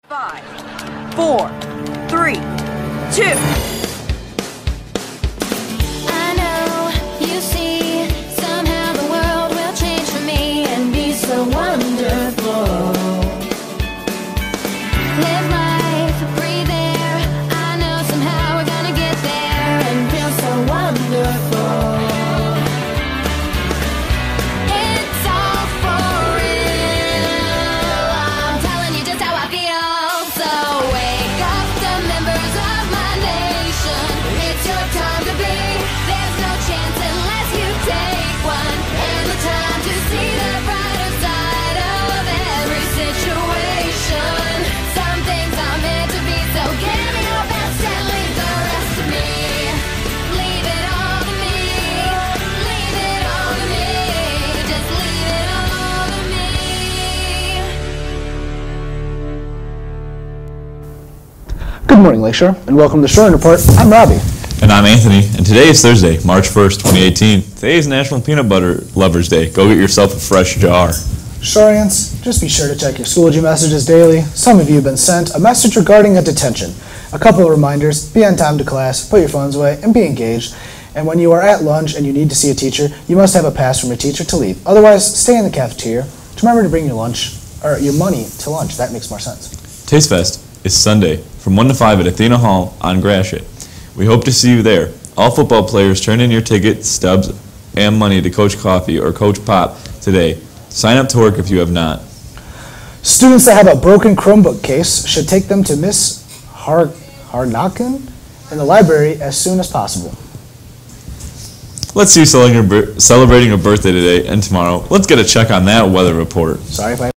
5, 4, 3, 2. I know, you see, somehow the world will change for me and be so wonderful. Live life, breathe air, I know somehow we're gonna get there and feel so wonderful. It's all for real, I'm telling you just how I feel. So wake up the members of my nation, it's your time to be. There's no chance unless you take one, and the time to see the brighter side of every situation. Some things are meant to be, so give me your best and leave the rest to me. Leave it all to me, leave it all to me, just leave it all to me. Good morning, Lakeshore, and welcome to the Shorian Report. I'm Robbie. And I'm Anthony, and today is Thursday, March 1st, 2018. Today is National Peanut Butter Lovers Day. Go get yourself a fresh jar. Shorians, just be sure to check your Schoology messages daily. Some of you have been sent a message regarding a detention. A couple of reminders: be on time to class, put your phones away, and be engaged. And when you are at lunch and you need to see a teacher, you must have a pass from your teacher to leave. Otherwise, stay in the cafeteria. Remember to bring your lunch, or your money to lunch. That makes more sense. Taste Fest is Sunday from 1 to 5 at Athena Hall on Gratiot. We hope to see you there. All football players turn in your tickets, stubs, and money to Coach Coffee or Coach Pop today. Sign up to work if you have not. Students that have a broken Chromebook case should take them to Miss Harnaken in the library as soon as possible. Let's see celebrating a birthday today and tomorrow. Let's get a check on that weather report. Sorry if I...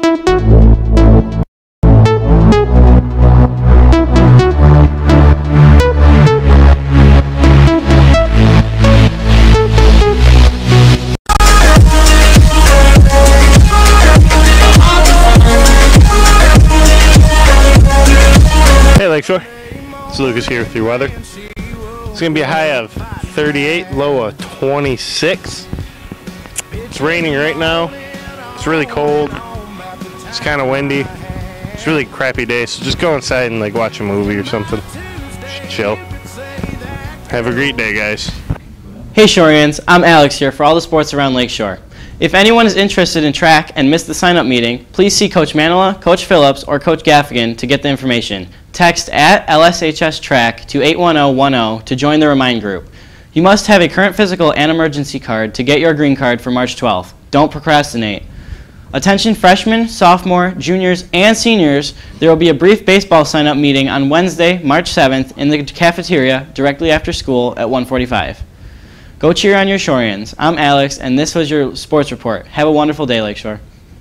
Hey Lakeshore, it's Lucas here with your weather. It's going to be a high of 38, low of 26. It's raining right now. It's really cold. It's kind of windy. It's a really crappy day, so just go inside and like watch a movie or something. Just chill. Have a great day, guys. Hey Shorians, I'm Alex here for all the sports around Lakeshore. If anyone is interested in track and missed the sign-up meeting, please see Coach Manila, Coach Phillips, or Coach Gaffigan to get the information. Text at LSHS Track to 81010 to join the Remind group. You must have a current physical and emergency card to get your green card for March 12th. Don't procrastinate. Attention freshmen, sophomore, juniors, and seniors, there will be a brief baseball sign-up meeting on Wednesday, March 7th in the cafeteria directly after school at 1:45. Go cheer on your Shorians. I'm Alex, and this was your sports report. Have a wonderful day, Lakeshore.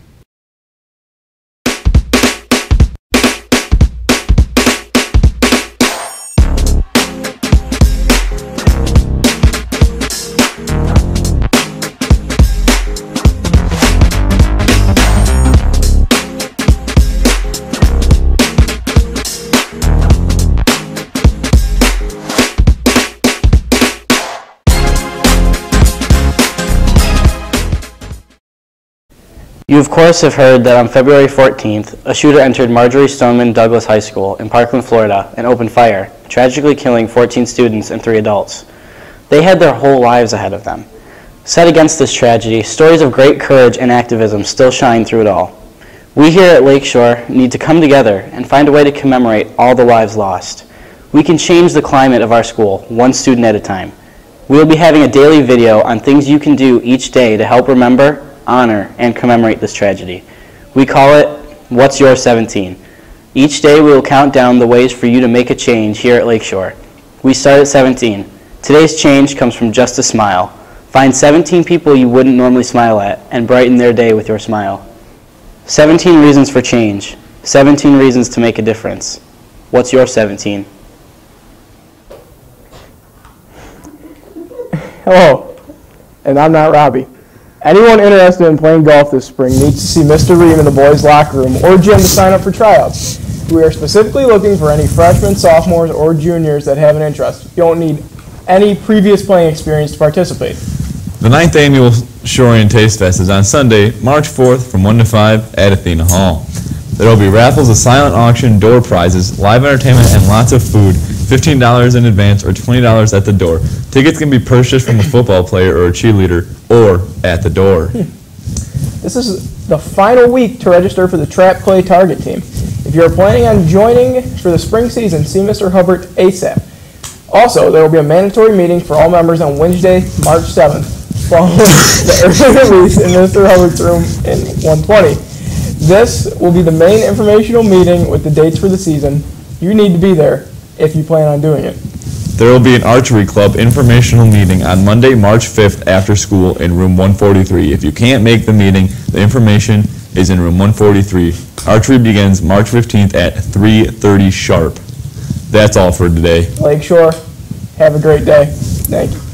You of course have heard that on February 14th, a shooter entered Marjorie Stoneman Douglas High School in Parkland, Florida, and opened fire, tragically killing 14 students and 3 adults. They had their whole lives ahead of them. Set against this tragedy, stories of great courage and activism still shine through it all. We here at Lakeshore need to come together and find a way to commemorate all the lives lost. We can change the climate of our school, one student at a time. We will be having a daily video on things you can do each day to help remember, honor, and commemorate this tragedy. We call it, What's Your 17? Each day we will count down the ways for you to make a change here at Lakeshore. We start at 17. Today's change comes from just a smile. Find 17 people you wouldn't normally smile at and brighten their day with your smile. 17 reasons for change. 17 reasons to make a difference. What's your 17? Hello, and I'm not Robbie. Anyone interested in playing golf this spring needs to see Mr. Ream in the boys' locker room or gym to sign up for tryouts. We are specifically looking for any freshmen, sophomores, or juniors that have an interest. You don't need any previous playing experience to participate. The 9th Annual Shorian Taste Fest is on Sunday, March 4th from 1 to 5 at Athena Hall. There will be raffles, a silent auction, door prizes, live entertainment, and lots of food. $15 in advance or $20 at the door. Tickets can be purchased from a football player or a cheerleader or at the door. This is the final week to register for the Trap Clay Target Team. If you are planning on joining for the spring season, see Mr. Hubbard ASAP. Also, there will be a mandatory meeting for all members on Wednesday, March 7th, following the early release in Mr. Hubbard's room in 120. This will be the main informational meeting with the dates for the season. You need to be there if you plan on doing it. There will be an archery club informational meeting on Monday, March 5th after school in room 143. If you can't make the meeting, the information is in room 143. Archery begins March 15th at 3:30 sharp. That's all for today. Lakeshore, have a great day. Thank you.